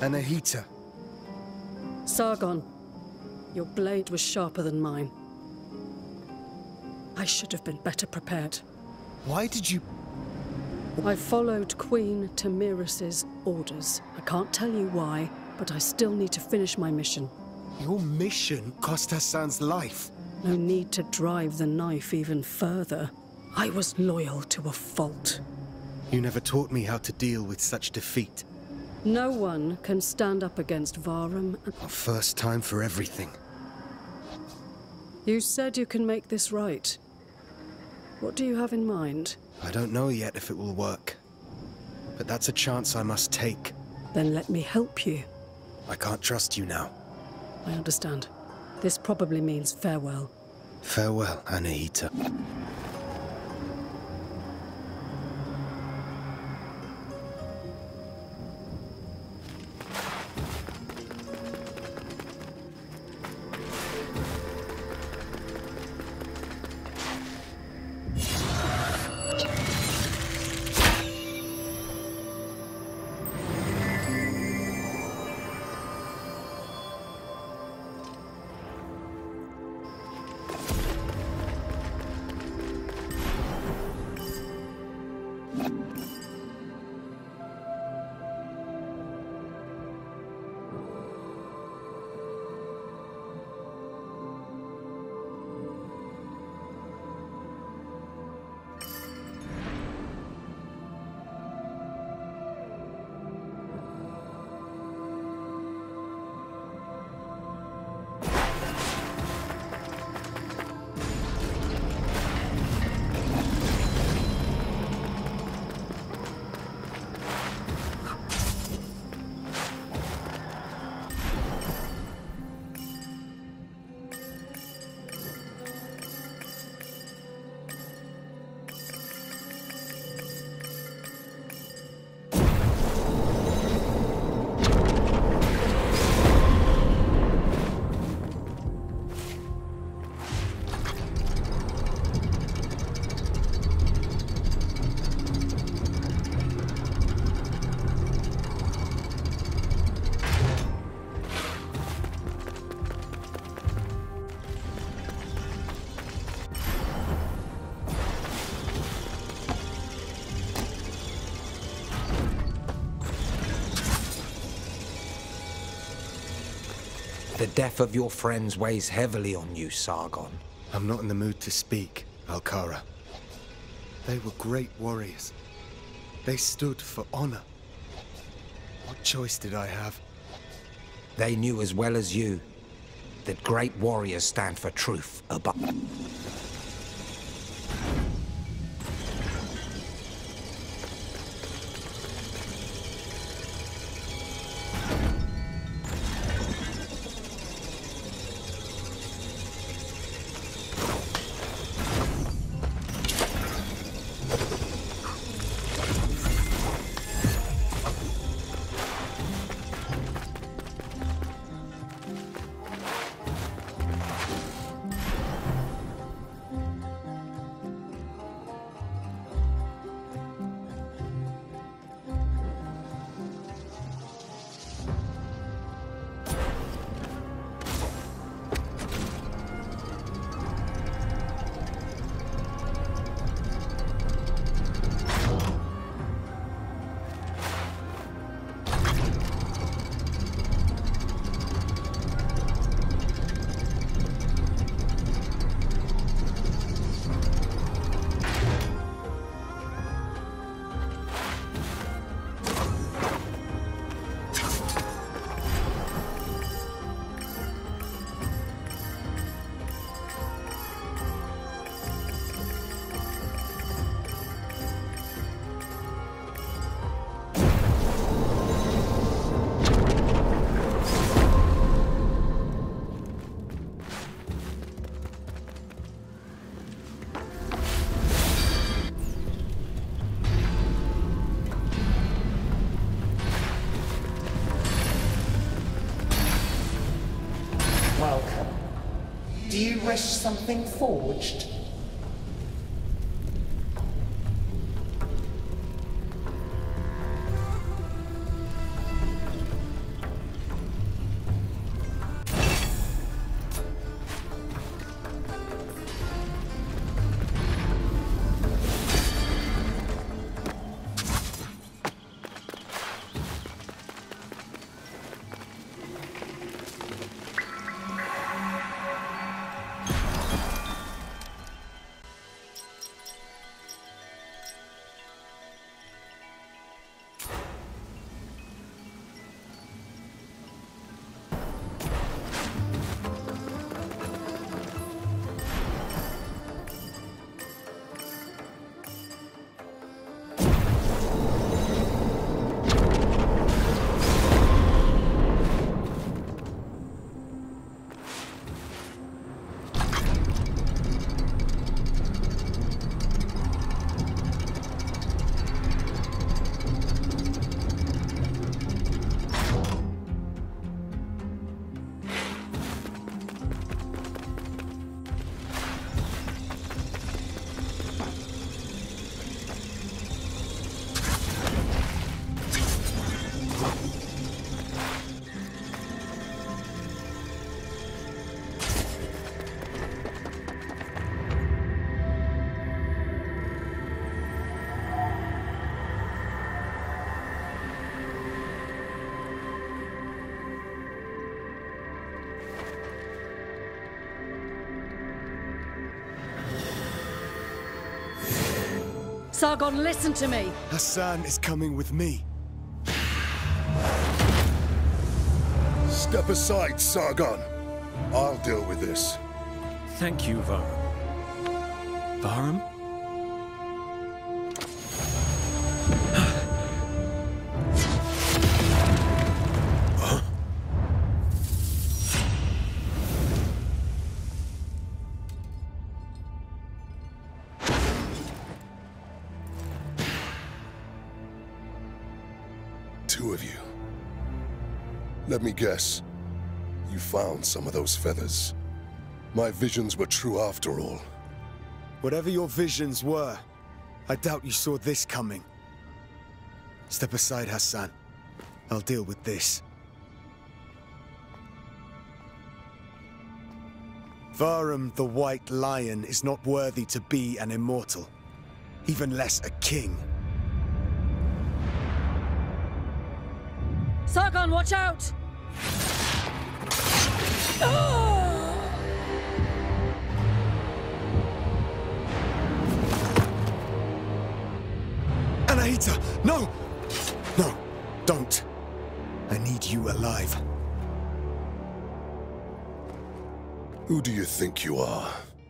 Anahita. Sargon, your blade was sharper than mine. I should have been better prepared. Why did you... I followed Queen Tamiris's orders. I can't tell you why, but I still need to finish my mission. Your mission cost Hassan's life. No need to drive the knife even further. I was loyal to a fault. You never taught me how to deal with such defeat. No one can stand up against Vahram. A first time for everything. You said you can make this right. What do you have in mind? I don't know yet if it will work. But that's a chance I must take. Then let me help you. I can't trust you now. I understand. This probably means farewell. Farewell, Anahita. The death of your friends weighs heavily on you, Sargon. I'm not in the mood to speak, Alkara. They were great warriors. They stood for honor. What choice did I have? They knew as well as you that great warriors stand for truth above. Welcome. Do you wish something forged? Sargon, listen to me! Hassan is coming with me. Step aside, Sargon. I'll deal with this. Thank you, Varum. Varum? Two of you. Let me guess. You found some of those feathers. My visions were true after all. Whatever your visions were, I doubt you saw this coming. Step aside, Hassan. I'll deal with this. Varum the White Lion is not worthy to be an immortal, even less a king. Sargon, watch out! Anahita, no! No, don't. I need you alive. Who do you think you are?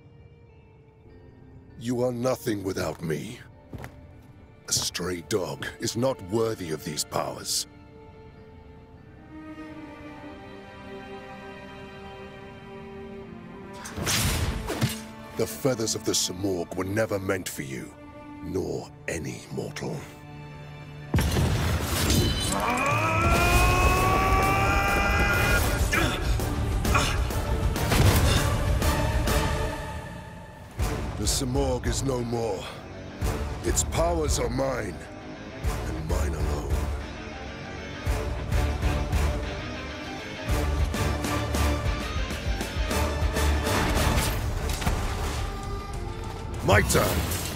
You are nothing without me. A stray dog is not worthy of these powers. The feathers of the Simorgh were never meant for you, nor any mortal. The Simorgh is no more. Its powers are mine, and mine alone. My turn!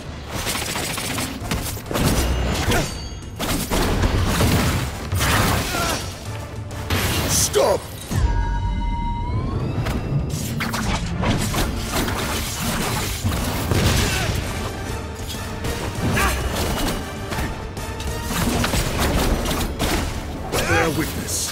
Stop! Bear witness.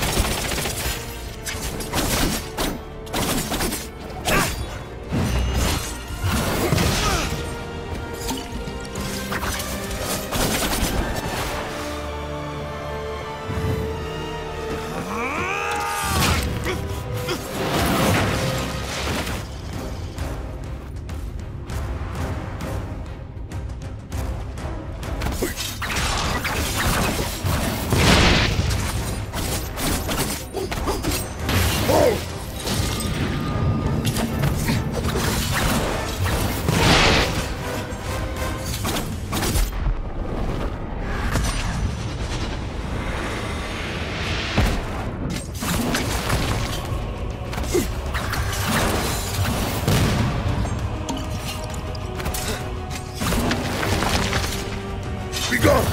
Be gone!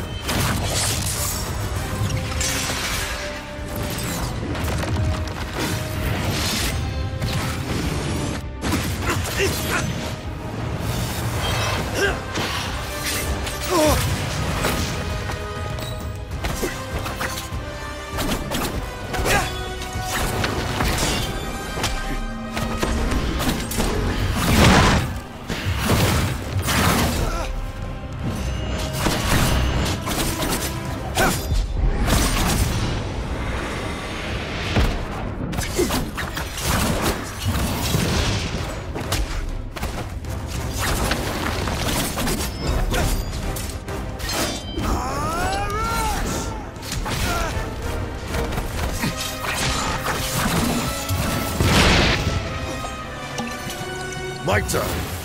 My turn.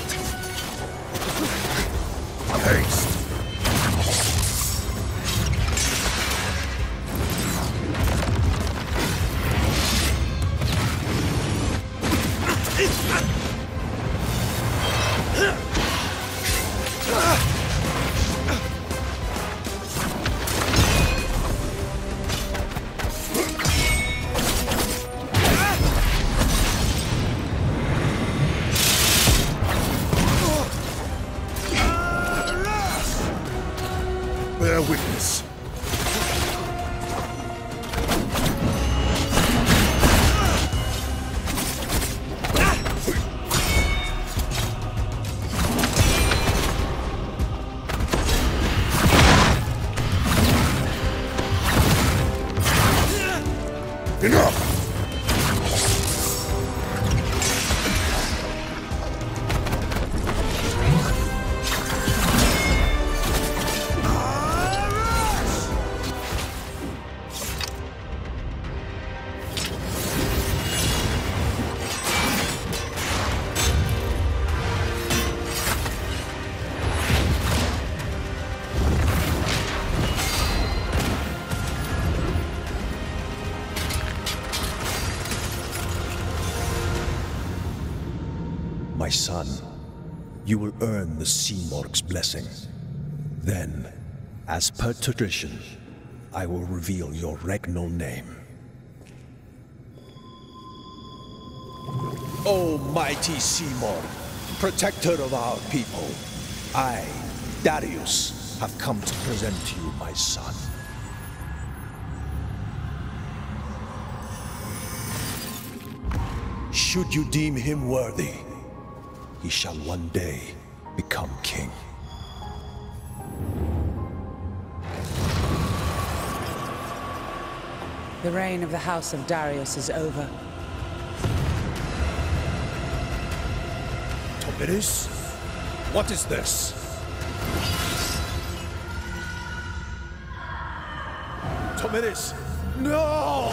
Haste. bear witness. Enough! My son, you will earn the Simorg's blessing. Then, as per tradition, I will reveal your regnal name. O mighty Simorg, protector of our people, I, Darius, have come to present to you my son. Should you deem him worthy, he shall one day become king. The reign of the House of Darius is over. Tomidis? What is this? Tomidis! No!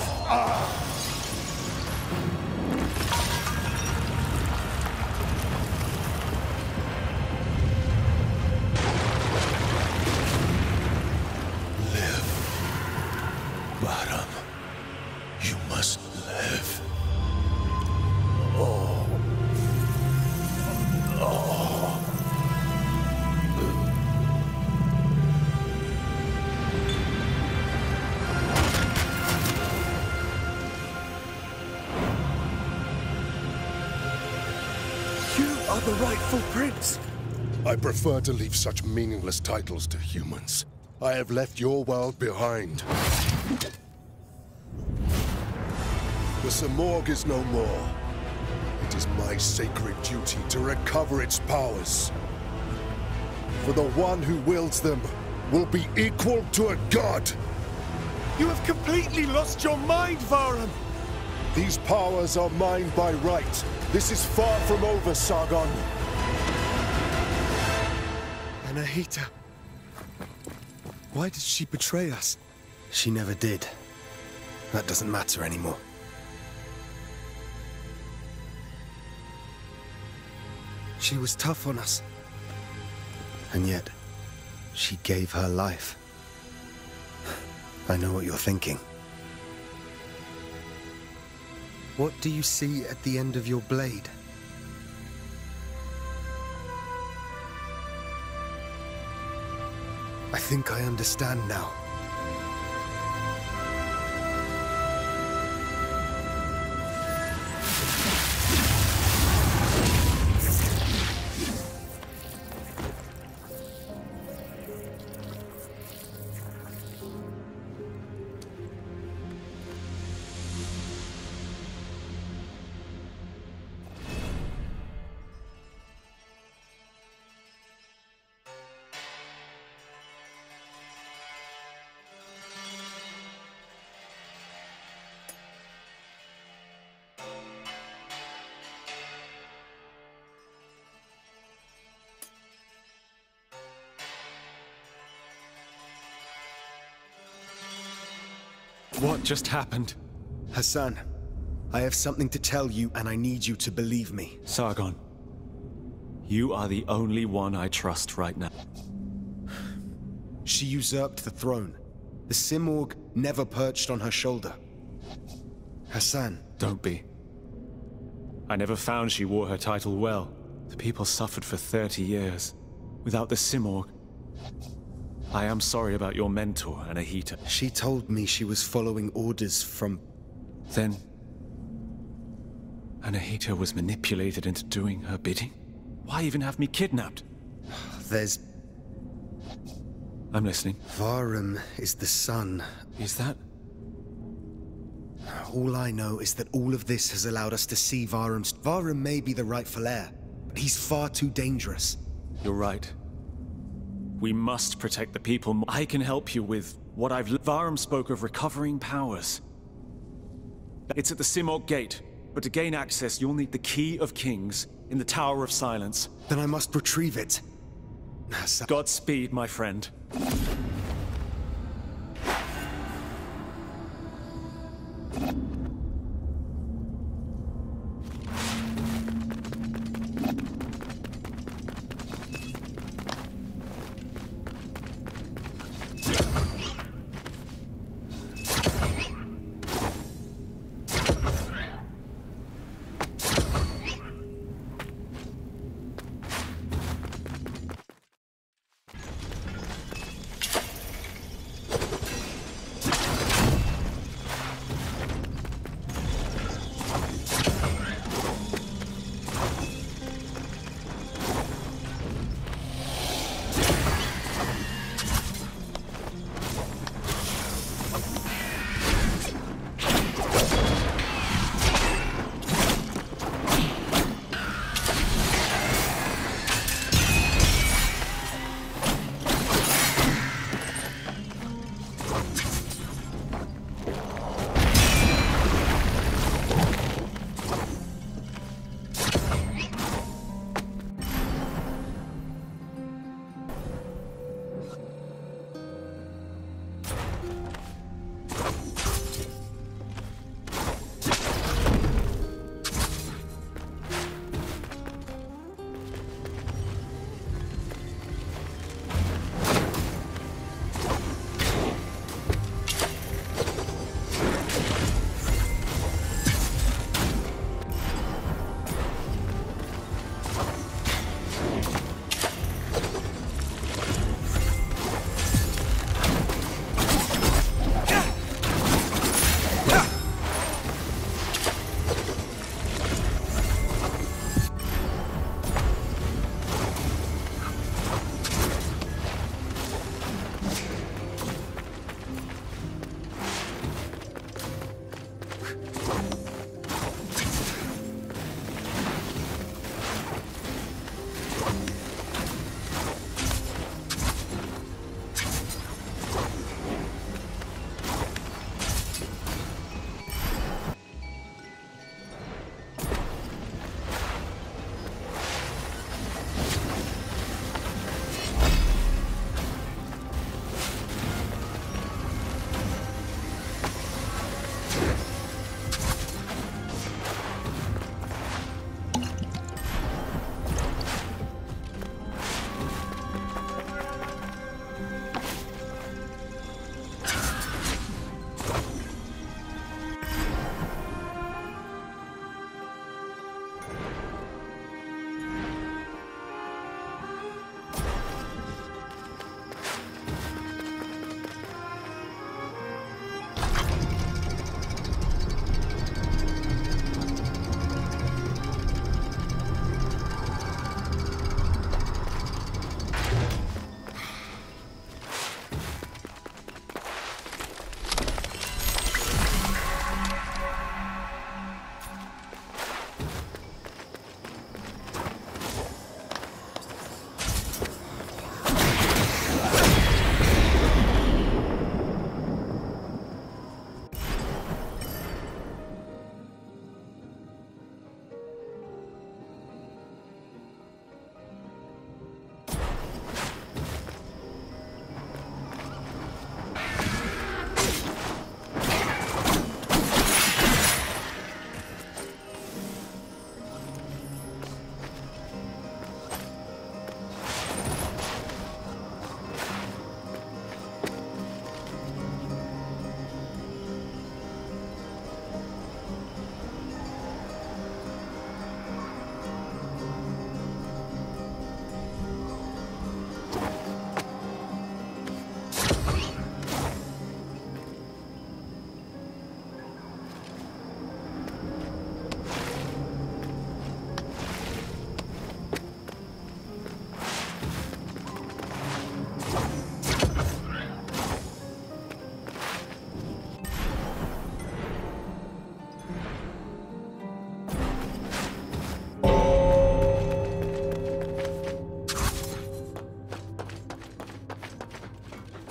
Bahram, you must live. Oh. Oh. You are the rightful prince. I prefer to leave such meaningless titles to humans. I have left your world behind. The Simorg is no more. It is my sacred duty to recover its powers. For the one who wields them will be equal to a god. You have completely lost your mind, Vahram. These powers are mine by right. This is far from over, Sargon. Anahita. Why did she betray us? She never did. That doesn't matter anymore. She was tough on us. And yet, she gave her life. I know what you're thinking. What do you see at the end of your blade? I think I understand now. What just happened? Hassan, I have something to tell you and I need you to believe me. Sargon, you are the only one I trust right now. She usurped the throne. The Simorg never perched on her shoulder. Hassan. Don't be. I never found she wore her title well. The people suffered for 30 years. Without the Simorg. I am sorry about your mentor, Anahita. She told me she was following orders from... Then... Anahita was manipulated into doing her bidding? Why even have me kidnapped? There's... I'm listening. Varum is the son. Is that? All I know is that all of this has allowed us to see Varum's... Varum may be the rightful heir, but he's far too dangerous. You're right. We must protect the people. I can help you with what I've... Varum spoke of recovering powers. It's at the Simorgh Gate, but to gain access, you'll need the Key of Kings in the Tower of Silence. Then I must retrieve it. Godspeed, my friend.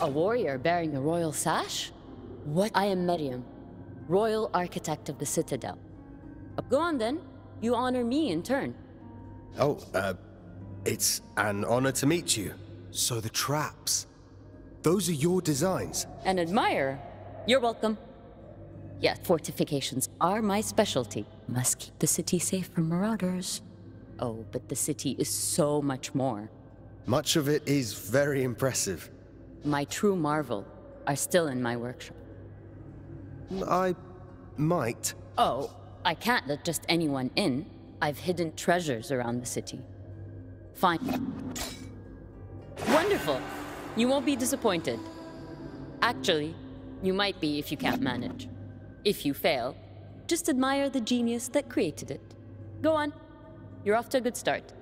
A warrior bearing a royal sash? What? I am Miriam, royal architect of the Citadel. Go on then. You honor me in turn. Oh, it's an honor to meet you. So the traps, those are your designs? An admirer? You're welcome. Yes, fortifications are my specialty. Must keep the city safe from marauders. Oh, but the city is so much more. Much of it is very impressive. My true marvel are still in my workshop. I might. Oh, I can't let just anyone in. I've hidden treasures around the city. Fine. Wonderful. You won't be disappointed. Actually, you might be if you can't manage. If you fail, just admire the genius that created it. Go on. You're off to a good start.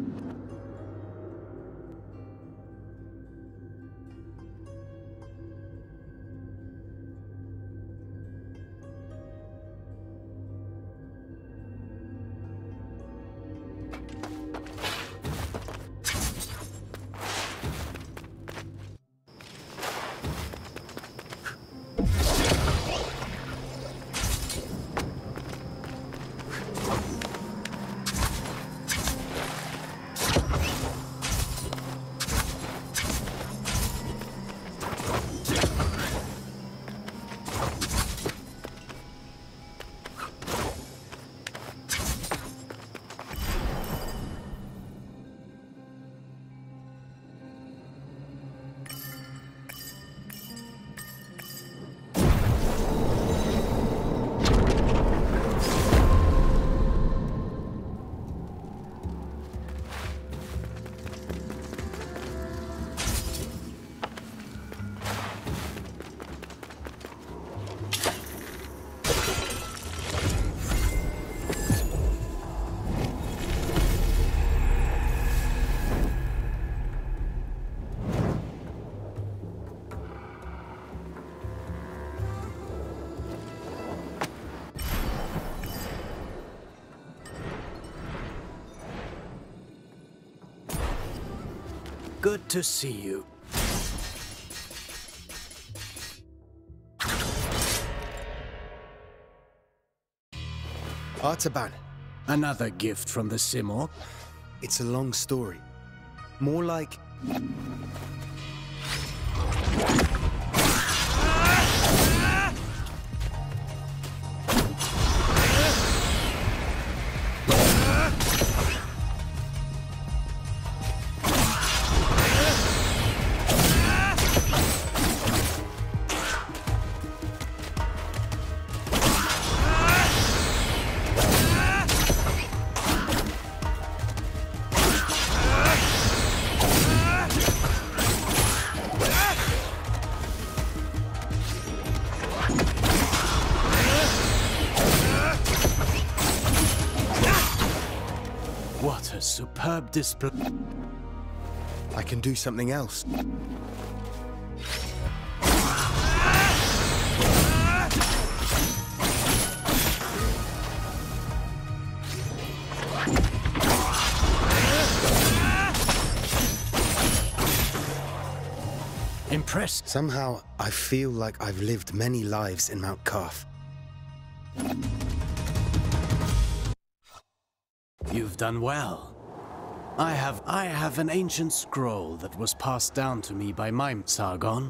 Good to see you. Artaban. Another gift from the Simorgh? It's a long story. More like... What a superb display. I can do something else. Impressed? Somehow, I feel like I've lived many lives in Mount Karth. You've done well. I have an ancient scroll that was passed down to me by my Sargon.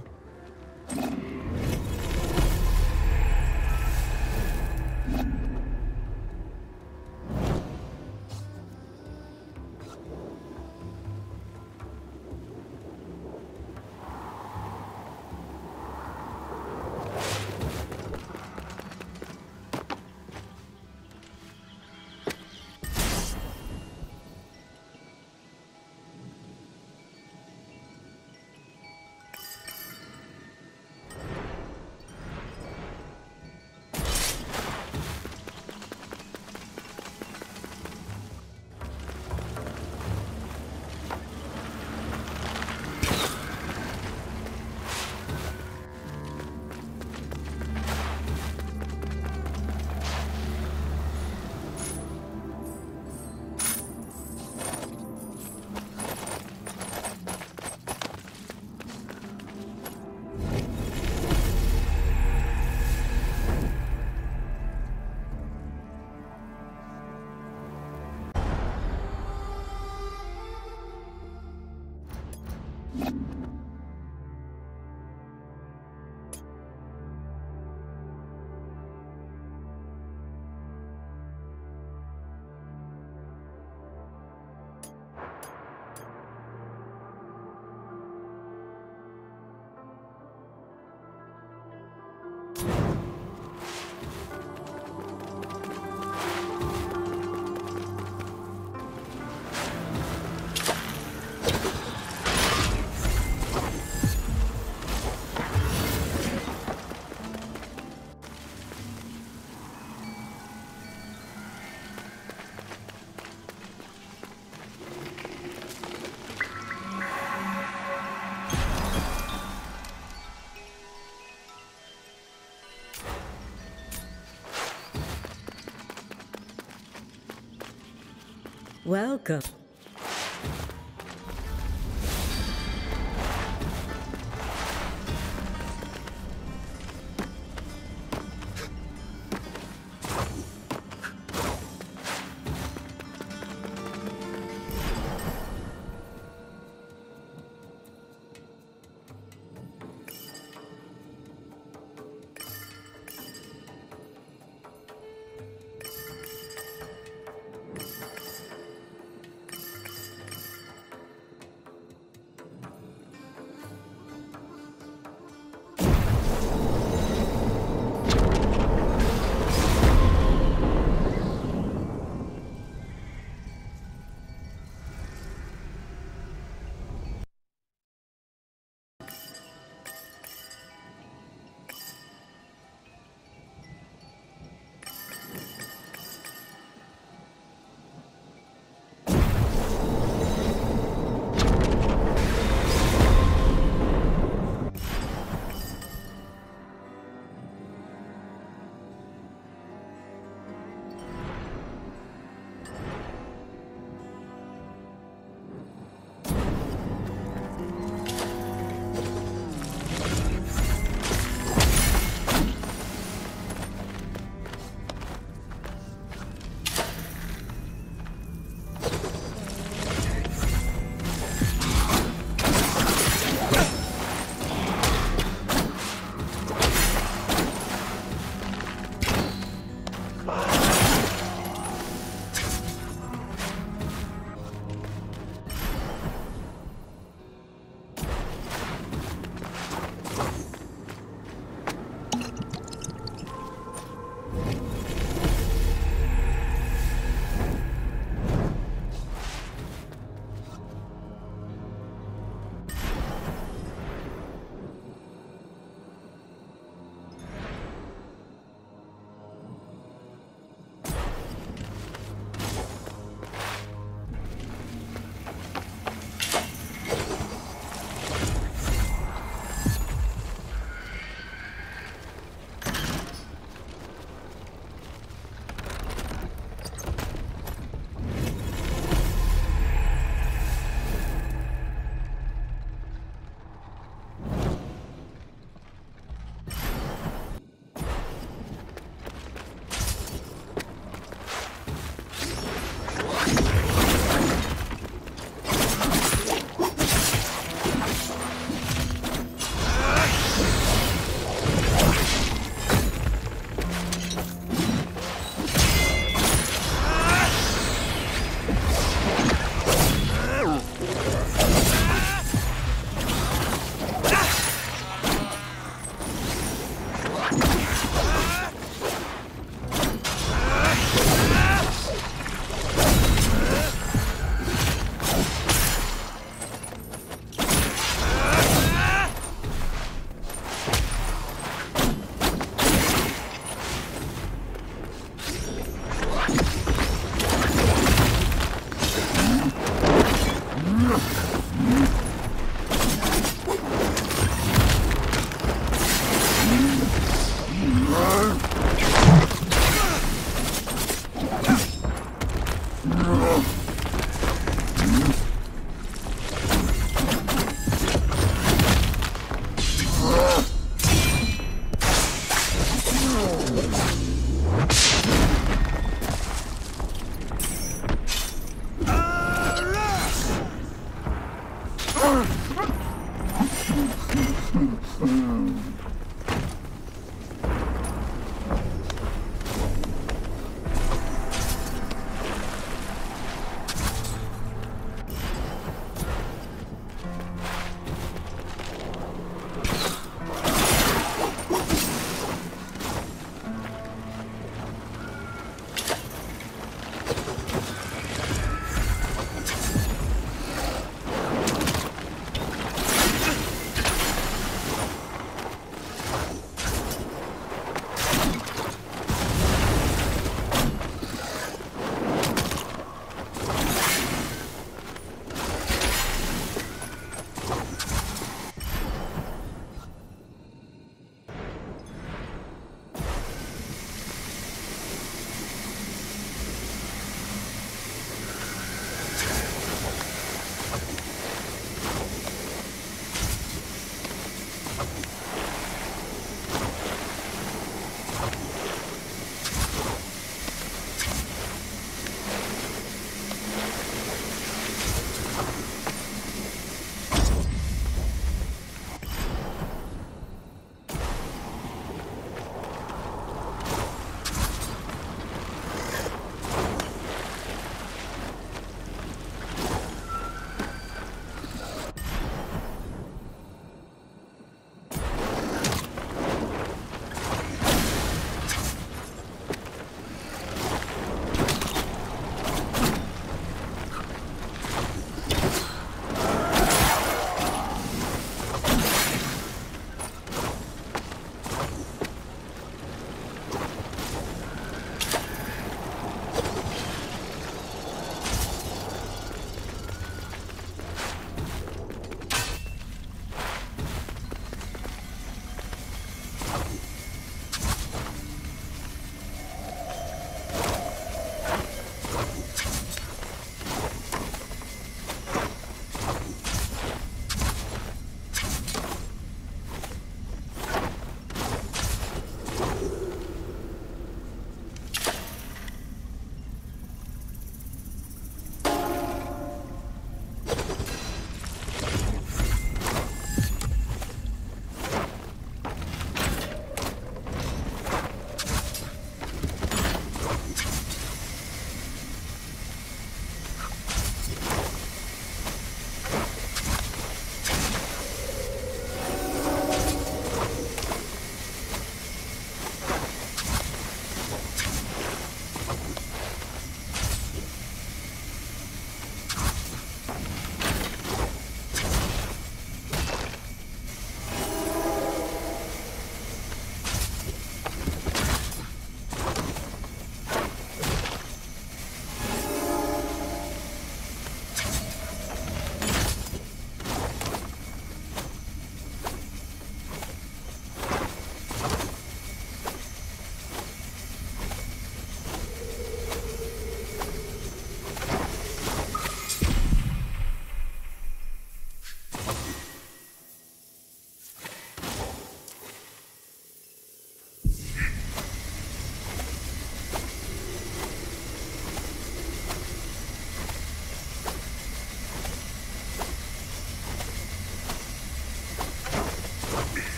Welcome.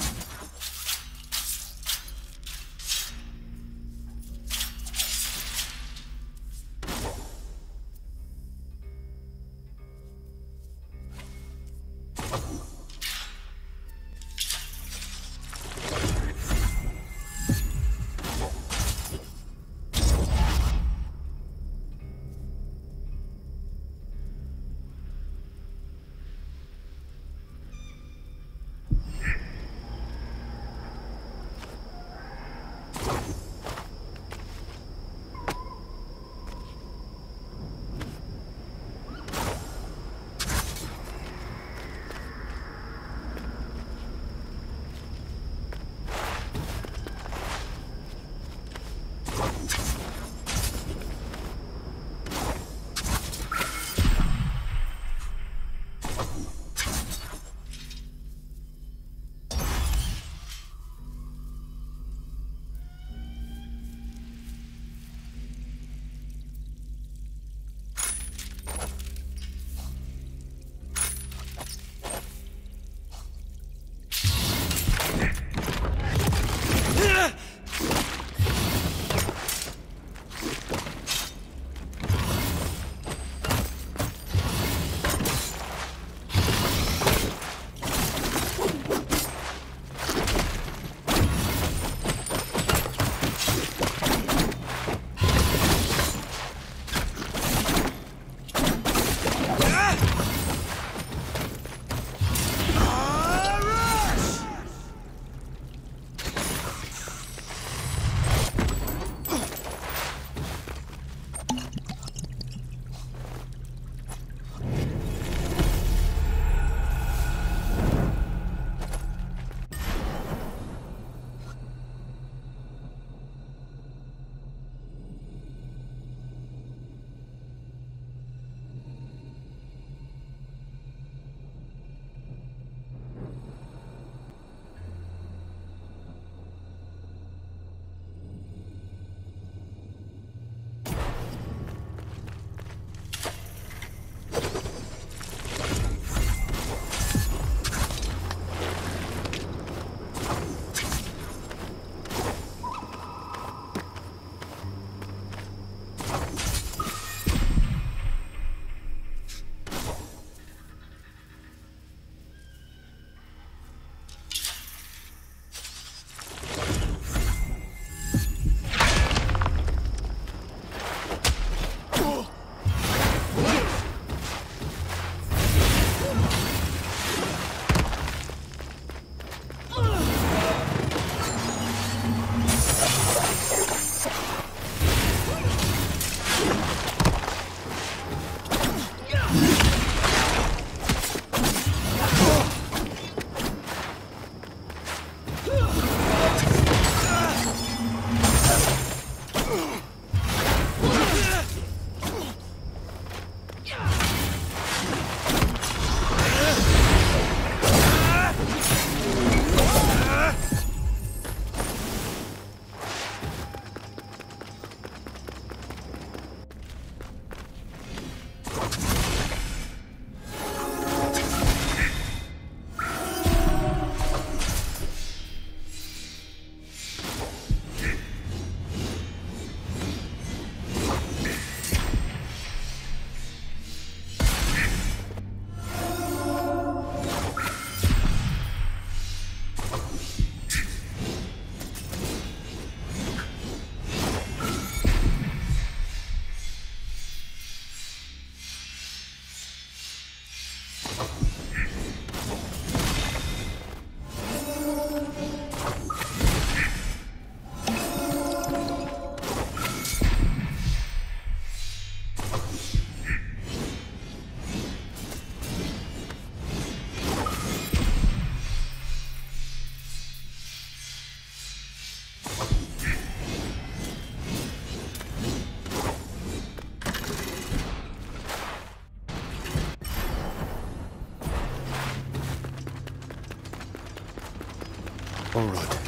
All right.